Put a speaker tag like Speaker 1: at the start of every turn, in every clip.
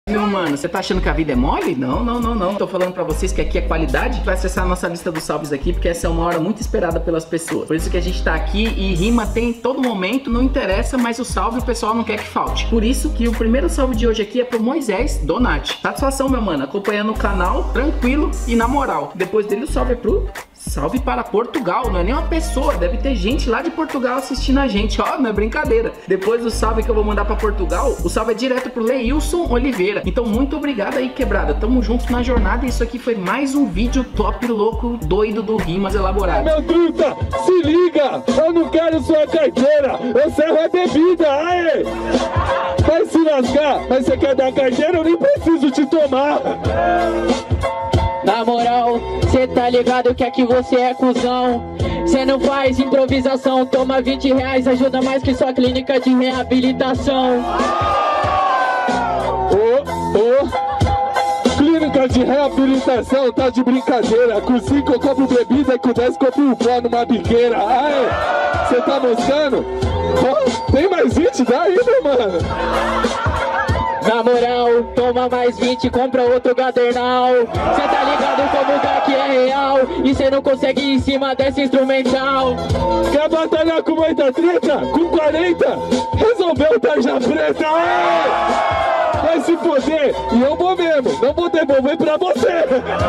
Speaker 1: Meu mano, você tá achando que a vida é mole? Não, não, não, não. Tô falando pra vocês que aqui é qualidade. Vai acessar a nossa lista dos salves aqui, porque essa é uma hora muito esperada pelas pessoas. Por isso que a gente tá aqui e rima tem em todo momento, não interessa, mas o salve o pessoal não quer que falte. Por isso que o primeiro salve de hoje aqui é pro Moisés Donati. Satisfação, meu mano, acompanhando o canal, tranquilo e na moral. Depois dele o salve é pro... Salve para Portugal, não é nem uma pessoa, deve ter gente lá de Portugal assistindo a gente, ó, não é brincadeira. Depois do salve que eu vou mandar para Portugal, o salve é direto pro Leilson Oliveira. Então muito obrigado aí, quebrada, tamo junto na jornada e isso aqui foi mais um vídeo top, louco, doido do Rimas Elaboradas.
Speaker 2: Meu truta, se liga, eu não quero sua carteira, eu serro a bebida, aê! Vai se lascar, mas você quer dar carteira, eu nem preciso te tomar.
Speaker 3: Na moral, cê tá ligado que aqui você é cuzão. Cê não faz improvisação, toma 20 reais, ajuda mais que sua clínica de reabilitação.
Speaker 2: Clínica de reabilitação, tá de brincadeira. Com 5 eu compro bebida e com 10 compro um pó numa biqueira. Aê, cê tá mostrando? Oh, tem mais 20 daí, meu mano?
Speaker 3: Na moral, toma mais 20, compra outro gadernal. Cê tá ligado como o GAC é real e cê não consegue ir em cima dessa instrumental.
Speaker 2: Quer batalhar com muita treta? Com 40, resolveu tarja preta. Aê! Vai se foder, e eu vou mesmo, não vou devolver pra você.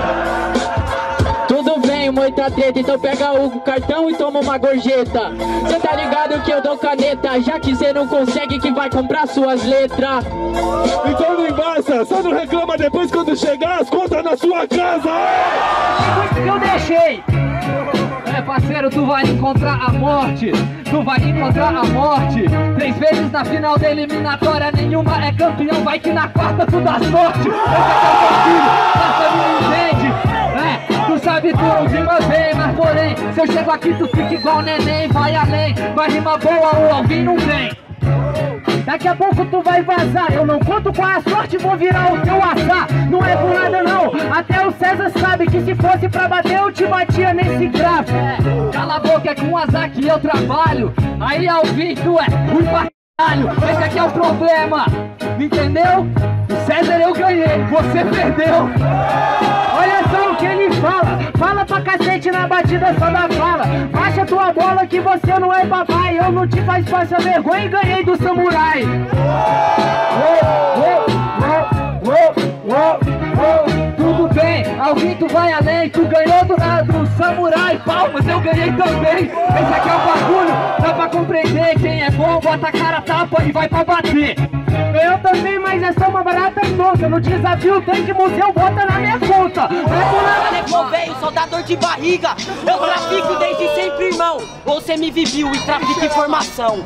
Speaker 3: Tudo bem, muita treta, então pega o cartão e toma uma gorjeta. Cê tá ligado que eu dou caneta, já que cê não consegue que vai comprar suas letras.
Speaker 2: Então não embaça, só não reclama depois quando chegar as contas na sua casa.
Speaker 4: Eu deixei. É, parceiro, tu vai encontrar a morte. Tu vai encontrar a morte. 3 vezes na final da eliminatória, nenhuma é campeão. Vai que na quarta tu dá sorte. Essa não entende. É, tu sabe tudo, rima bem, mas porém, se eu chego aqui tu fica igual neném. Vai além, vai rima boa ou alguém não vem. Daqui a pouco tu vai vazar, eu não conto com a sorte, vou virar o teu azar. Não é por nada não, até o César sabe que se fosse pra bater eu te batia nesse grave. Cala a boca, é com o azar que eu trabalho. Aí ao fim tu é ruim pra caralho. Esse aqui é o problema, entendeu? O César eu ganhei, você perdeu. Olha só o que ele fala, fala pra cacete na batida só da fala. Baixa tua bola que você não é papai, eu não te faz passar vergonha e ganhei do samurai. Tudo bem, alguém tu vai além, tu ganhou do samurai, palmas, eu ganhei também. Esse aqui é o bagulho, dá pra compreender, quem é bom bota a cara, tapa e vai pra bater. Eu também, mas é só uma barata tonta. No desafio tem que museu, bota na minha conta.
Speaker 5: Alegou veio, só dá dor de barriga. Eu trafico desde sempre, irmão. Ou você me viviu e trafica informação.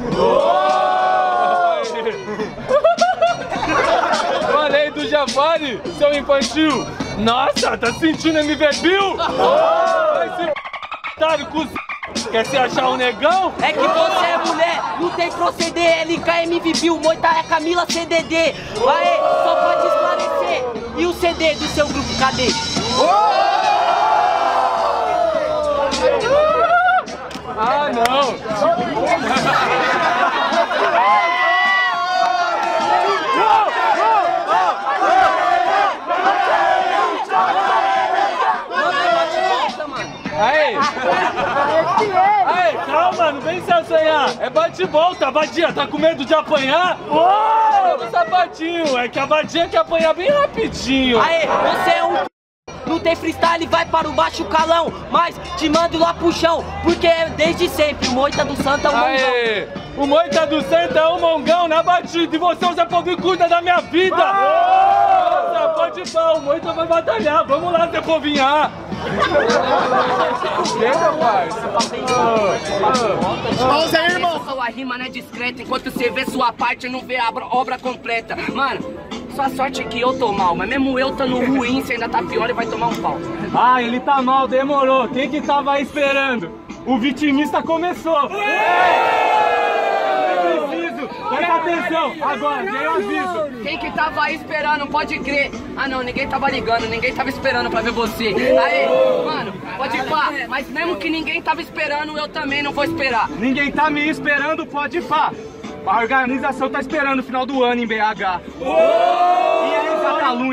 Speaker 2: Falei do Javali, seu infantil. Nossa, tá sentindo MV Bill? Esse otário cozinho. Quer se achar um negão?
Speaker 5: É que você é mulher, não tem proceder. LKMV Bill, Moita é Camila CDD. Aê, só pode esclarecer. E o CD do seu grupo, cadê?
Speaker 2: Ah, não! Aí! Aí, calma, não vem se assanhar! É bate-volta, Badia, tá com medo de apanhar? Oh, sapatinho, é que a Badia quer apanhar bem rapidinho!
Speaker 5: Aê, você é um não tem freestyle, vai para o baixo calão, mas te mando lá pro chão, porque desde sempre o Moita do Santa é um
Speaker 2: Aê, o Moita do Santa é um mongão na batida e você, o Zé Povinho, cuida da minha vida! Nossa, pode ir, o Moita vai batalhar, vamos lá, Zé Povinha!
Speaker 5: Pausa aí, irmão! Sua rima não é discreta, enquanto você vê sua parte e não vê a obra completa. Mano, sua sorte é que eu tô mal, mas mesmo eu tá no ruim, você ainda tá pior e vai tomar um pau.
Speaker 2: Ah, ele tá mal, demorou. Quem que tava aí esperando? O vitimista começou. Presta atenção, agora, dei um aviso.
Speaker 5: Quem que tava aí esperando, pode crer. Ah não, ninguém tava ligando, ninguém tava esperando pra ver você. Aí, mano, pode ir pá. Mas mesmo que ninguém tava esperando, eu também não vou esperar.
Speaker 2: Ninguém tá me esperando, pode ir pá. A organização tá esperando o final do ano em BH. E é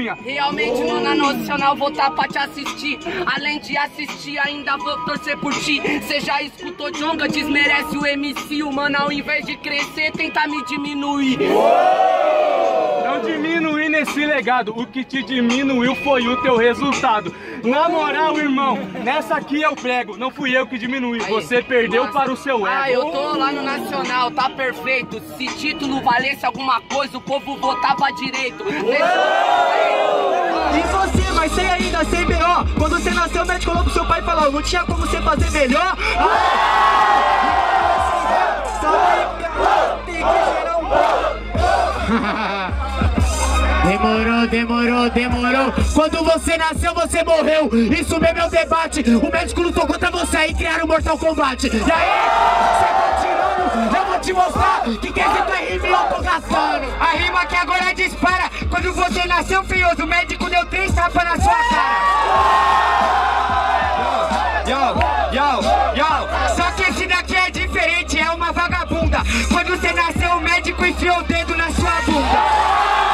Speaker 4: minha.
Speaker 5: Realmente, na Nacional vou tá pra te assistir. Além de assistir, ainda vou torcer por ti. Cê já escutou Djonga, desmerece o MC. O mano, ao invés de crescer, tenta me diminuir.
Speaker 4: Não diminui nesse legado, o que te diminuiu foi o teu resultado. Na moral, irmão, nessa aqui eu prego, não fui eu que diminui, você perdeu para o seu ego.
Speaker 5: Ah, eu tô lá no Nacional, tá perfeito. Se título valesse alguma coisa, o povo votava direito.
Speaker 6: E você, mas sem ainda, sem B.O. Quando você nasceu, o médico falou pro seu pai e falou, não tinha como você fazer melhor. Tem que gerar um... Demorou. Quando você nasceu, você morreu. Isso mesmo é o debate. O médico lutou contra você aí, criaram o Mortal Kombat. E aí, você tá tirando? Eu vou te mostrar que quesito é rima e eu tô gastando. A rima que agora dispara. Quando você nasceu, feioso, o médico deu 3 tapas na sua cara. Só que esse daqui é diferente, é uma vagabunda. Quando você nasceu, o médico enfiou o dedo na sua bunda.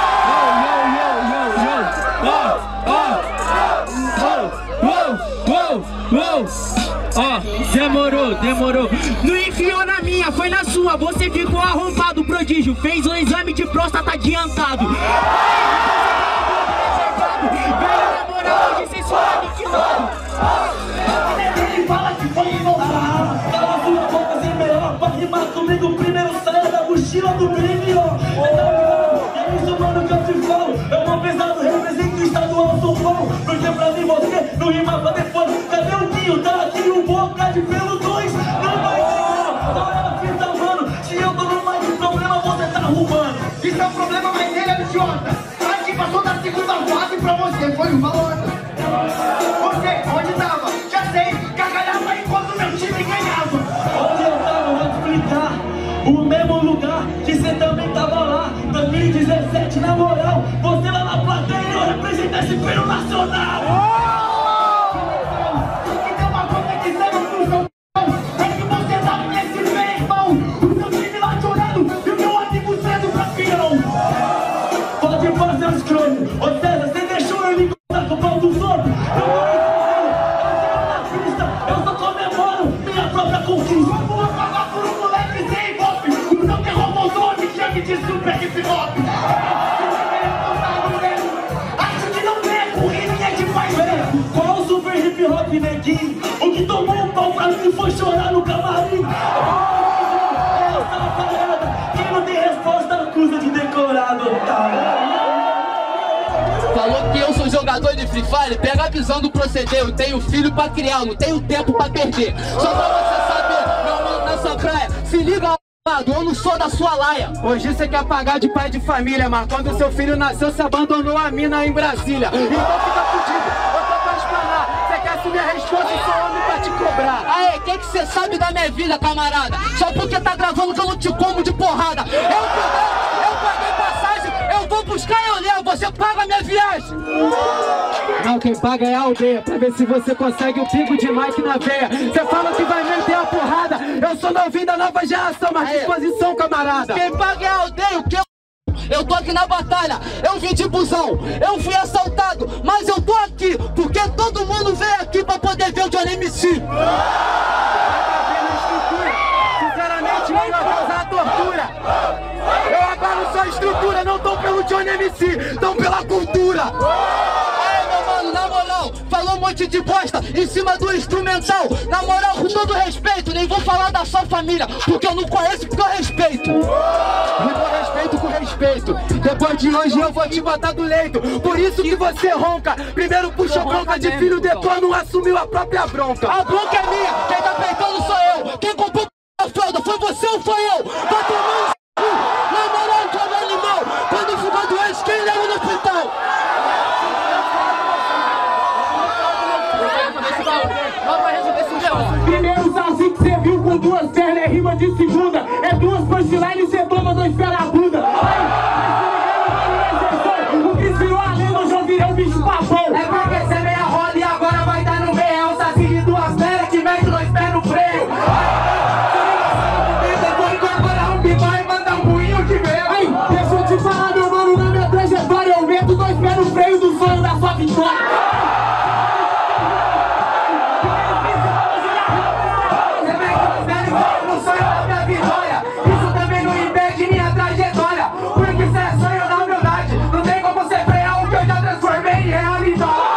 Speaker 6: Demorou. Não enfiou na minha, foi na sua. Você ficou arrombado, prodígio. Fez um exame de próstata adiantado. Ganhou na moral, hoje cê só é aniquilado.
Speaker 7: Ele fala que foi envolvado. Cala sua boca sem melhor. Pra rimar comigo primeiro saia da mochila do brilho. É isso, mano, que eu te falo. É uma pesado, represento o estadual São Paulo. Porque pra mim você não rima pra depois. Cadê o Guinho? Tá aqui o Boca de pelo 2. Não vai ser só ela fita, mano. Se eu tô no mais de problema, você tá arrumando.
Speaker 8: Isso é um problema, mas ele é idiota. Sabe que passou da segunda fase pra você? Foi uma lota. Você, onde tava? Já sei, gargalhava enquanto meu time ganhava.
Speaker 7: Onde eu tava, vou te explicar. O mesmo lugar que você também tava lá. 2017, na moral. Você lá na plateia e eu represento esse pelo nacional.
Speaker 8: Que tem uma coisa que você não puxou. É que você tá nesse bem, irmão. O seu time lá chorando e o meu amigo sendo campeão.
Speaker 7: Pode fazer os cromos. Ô César, você deixou eu me contar com o pau dos outros? Eu só comemoro minha própria conquista.
Speaker 8: Vamos acabar por um moleque sem golpe. O não que roubou o nome, chame de super hip hop. Acho que não nego, o rime é de paixão.
Speaker 7: Qual o super hip hop, neguinho? O que tomou um pau pra mim foi chorar no camarim. Essa parada, quem não tem resposta acusa de decorado, otário.
Speaker 3: Falou que eu sou jogador de Free Fire, pega a visão do proceder. Eu tenho filho pra criar, eu não tenho tempo pra perder. Só pra você saber, meu mano nessa praia, se liga ao lado, eu não sou da sua laia. Hoje você quer pagar de pai de família, mas quando seu filho nasceu, você abandonou a mina em Brasília. Então fica fudido, eu tô pra explanar. Você quer assumir a resposta e sou homem pra te cobrar. Aê, que você sabe da minha vida, camarada? Só porque tá gravando que eu não te como de porrada. Eu paguei passagem, eu vou buscar e eu levo, você paga a minha viagem. Não, quem paga é a aldeia, pra ver se você consegue o pico de Mike na veia. Você fala que vai meter a porrada, eu sou novinho da nova geração, mas disposição, camarada. Quem paga é a aldeia, o que eu tô aqui na batalha, eu vim de busão, eu fui assaltado, mas eu tô aqui, porque todo mundo veio aqui pra poder ver o Johnny MC. Sinceramente, melhor usar a tortura. Eu abalo só a estrutura, não tão pelo Johnny MC, tão pela cultura. Aí, meu mano, na moral, falou um monte de bosta em cima do instrumental. Na moral, com todo respeito, nem vou falar da sua família, porque eu não conheço, porque eu respeito. Eu respeito com respeito. Depois de hoje eu vou te botar do leito. Por isso que você ronca. Primeiro puxou bronca de filho, depois não assumiu a própria bronca. A bronca é minha, quem tá peitando sou eu. Quem comprou a fralda foi você ou foi eu? Vai tomar na moral, como animal. Quando ficou doente, quem leva no hospital?
Speaker 7: Primeiro salzinho que você viu com 2 pernas é rima de segunda. É 2 punchlines e você toma 2 pés na bunda. O que virou a lenda, eu já virei um bicho papão.
Speaker 6: É porque você meia roda e agora vai dar no meio. É um saci de 2 pernas que mete 2 pés no freio. Depois incorporar um bimão e
Speaker 7: no freio do sonho da sua vitória.
Speaker 6: No sonho da minha vitória, isso também não impede minha trajetória. Porque isso é sonho da humildade, não tem como você frear o que eu já transformei em realidade.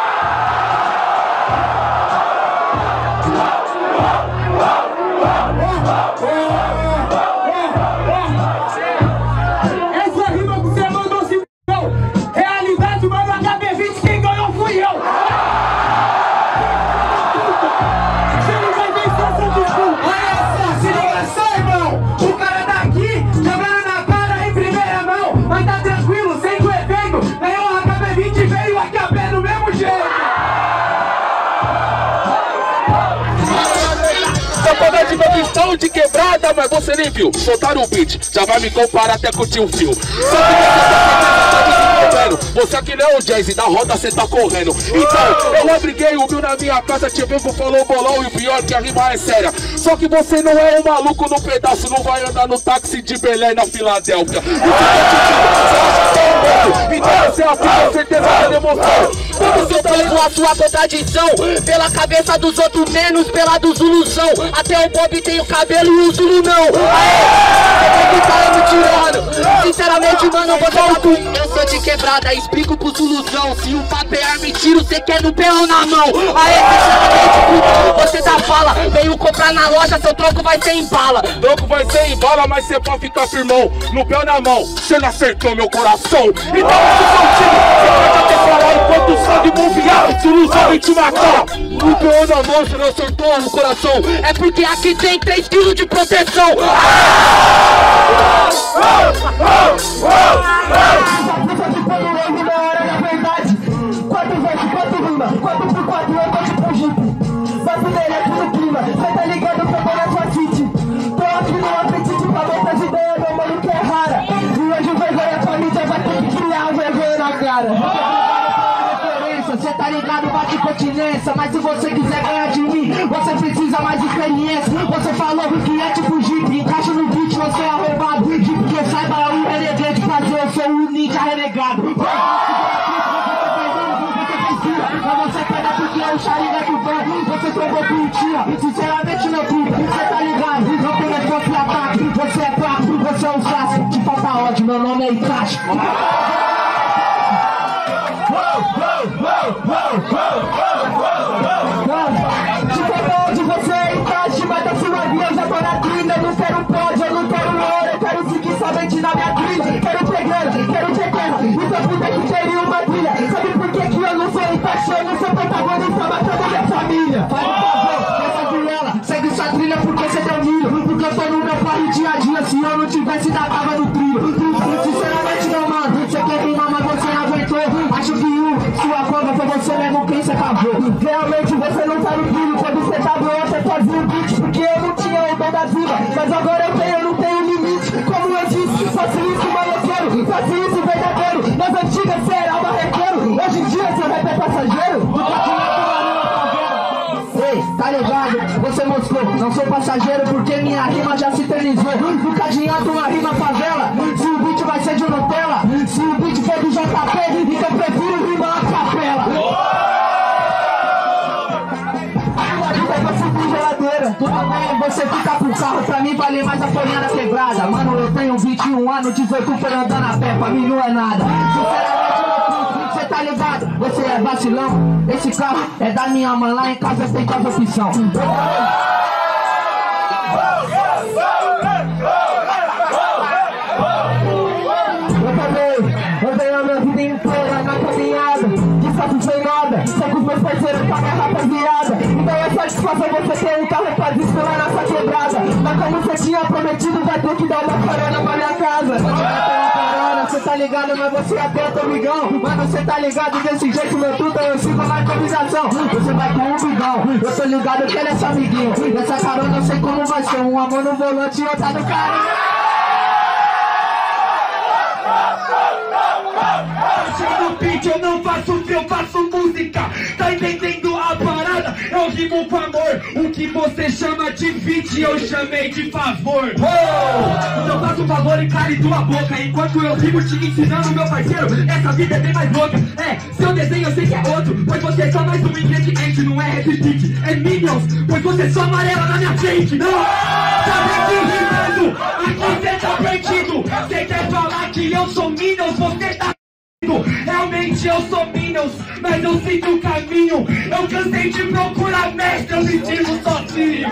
Speaker 7: Essa rima que você mandou se f***ão. Realidade, mano, HB20 quem ganhou fui eu. Você não vai vencer essa disputa.
Speaker 6: Olha só, se liga só, irmão. O cara tá aqui, jogando na cara em primeira mão. Mas tá tranquilo, sem o efeito. Ganhou o HB20 e veio aqui a pé do mesmo jeito.
Speaker 2: Sacada de novo estão de quebrada, mas você nem viu. Soltaram o beat, já vai me comparar até com o tio Fio. Só que você tá desenvolvendo. Você aqui não é o jazz, na roda cê tá correndo. Então, eu abriguei o mil na minha casa, te vivo, falou bolão. E o pior que a rima é séria. Só que você não é um maluco no pedaço, não vai andar no táxi de Belém na Filadélfia. Então você aplica certeza da emoção.
Speaker 5: Você fez a sua contradição. Pela cabeça dos outros menos, pela do Zuluzão. Até o Bob tem o cabelo e o Zulu não. Aê, você tá me tirando. Sinceramente, mano, você tá com... Eu sou de quebrada, explico pro Zuluzão. Se o papo é arma e tiro, você quer no pé ou na mão. Aê, sinceramente, você tá fala. Veio comprar na loja, seu troco vai ser em bala.
Speaker 2: Troco vai ser em bala, mas cê pode ficar firmão. No pé ou na mão, cê não acertou meu coração. Então esse contigo, cê pode até falar enquanto o sangue bombear. Zuluzão vem te matar. No pé ou na mão, cê não acertou no coração.
Speaker 5: É porque aqui tem 3 quilos de proteção.
Speaker 6: Você tá ligado, bate continência. Mas se você quiser ganhar de mim, você precisa mais experiência. Você falou que é tipo Jeep, encaixa no beat, você é arrombado. Jeep que eu saiba é o renegade fazer, eu sou o ninja renegado. Mas você pega porque é o Sharingan do banco. Você trombou pintinha, sinceramente meu filho, você tá ligado, não tem resposta e ataque. Você é fraco, você é um fácil. Te falta ódio, meu nome é Itachi. De qualquer onde você é Itachi, mas da sua vida eu já tô na trilha. Eu não quero pódio, eu não quero ouro, eu quero seguir somente na minha trilha. Quero ter grana, quero ter terra, então puta que queria uma trilha. Sabe por que que eu não sou Itachi, eu não sou protagonista, matando minha família. Faz um favor, essa viela, segue sua trilha porque você deu milho. Porque eu tô no meu corre dia a dia, se eu não tivesse ainda tava no trilho. Sinceramente não, mano, você quer rimar, mas você não aguentou. Acho que sua fama foi você mesmo quem você cavou. Realmente você não tá no trilho, quando você tava você fazia o beat. Porque eu não tinha o dom da vida, mas agora eu não tenho limite. Como eu disse, faço isso maloqueiro, faço isso verdadeiro. Nas antigas você era barrequeiro, hoje em dia seu rap é passageiro. Ei, tá ligado? Você mostrou, não sou passageiro porque minha rima já se eternizou. Nunca adianta uma rima favela, se o beat vai ser de Nutella. Se o beat for do JP, então prefiro rimar a capela. A vida é pra subir geladeira. Tudo bem, você fica com o carro, pra mim vale mais a folhinha da quebrada. Mano, eu tenho 21 anos, 18 por andando a pé, pra mim não é nada. Sinceramente, você tá ligado? Você é vacilão. Esse carro é da minha mãe, lá em casa tem quase opção. Eu venho a minha vida inteira na caminhada, desfaço sem nada, só com os meus parceiros pra minha rapaziada. Então é satisfação você ter um carro pra desfilar nessa quebrada. Mas como você tinha prometido, vai ter que dar uma carona pra minha casa. Você tá ligado, mas você é atento, amigão. Mas você tá ligado desse jeito, meu tudo, eu sigo na improvisação. Você vai com um bigão, eu tô ligado que ele é seu amiguinho. Nessa carona eu sei como vai ser, um amor no volante e outra no carinho.
Speaker 7: No beat eu não faço, eu faço música. Tá entendendo a parada? Eu rimo rimo com amor. O que você chama de feat, eu chamei de favor. Então faça um favor e cale tua boca, enquanto eu rimo te ensinando, meu parceiro, essa vida é bem mais louca. Seu desenho eu sei que é outro, pois você é só mais um ingrediente. Não é repeat, é Minions, pois você é só amarela na minha frente. Não, sabe que rimando, aqui cê tá perdido. Cê quer falar que eu sou Minions, você tá... Realmente eu sou Minions, mas eu sinto o caminho. Eu cansei de procurar mestre, eu me digo sozinho.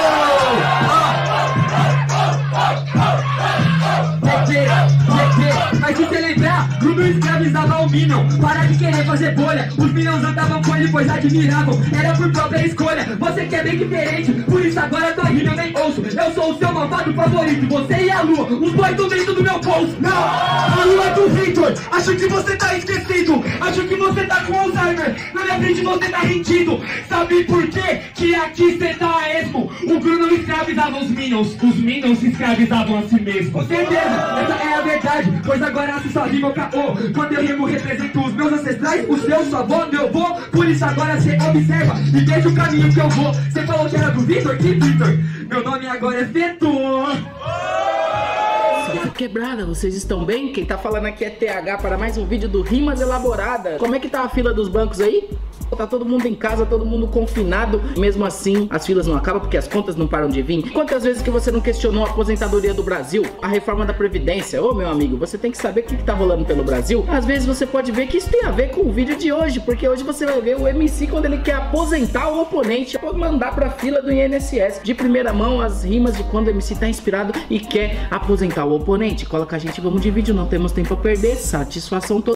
Speaker 7: Mas se você lembrar, Bruno escravizava o Minion. Para de querer fazer bolha, os Minions andavam com ele pois admiravam. Era por própria escolha, você quer bem diferente. Por isso agora tua rima eu nem ouço. Eu sou o seu malvado favorito, você e a lua, os dois do dentro do meu bolso. Não, a lua é do Victor, acho que você tá esquecido. Acho que você tá com Alzheimer, na minha frente você tá rendido. Sabe por quê? Que aqui cê tá a esmo. O Bruno escravizava os Minions se escravizavam a si mesmo. Com certeza, essa é a verdade, pois agora se só rima o caô. Quando eu rimo represento os meus ancestrais, o seu, sua avó, meu vô. Por isso agora cê observa e veja o caminho que eu vou. Cê falou que era do Victor? Que Victor? Meu nome agora é Vetor.
Speaker 1: Quebrada, vocês estão bem? Quem tá falando aqui é TH para mais um vídeo do Rimas Elaboradas. Como é que tá a fila dos bancos aí? Tá todo mundo em casa, todo mundo confinado. Mesmo assim, as filas não acabam porque as contas não param de vir. Quantas vezes que você não questionou a aposentadoria do Brasil? A reforma da Previdência? Ô meu amigo, você tem que saber o que tá rolando pelo Brasil. Às vezes você pode ver que isso tem a ver com o vídeo de hoje, porque hoje você vai ver o MC quando ele quer aposentar o oponente, pode mandar pra fila do INSS. De primeira mão, as rimas de quando o MC tá inspirado e quer aposentar o oponente. Coloca a gente, vamos de vídeo, não temos tempo a perder. Satisfação toda.